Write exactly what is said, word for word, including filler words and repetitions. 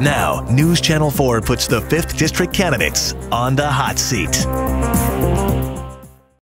Now, News Channel four puts the fifth District candidates on the hot seat.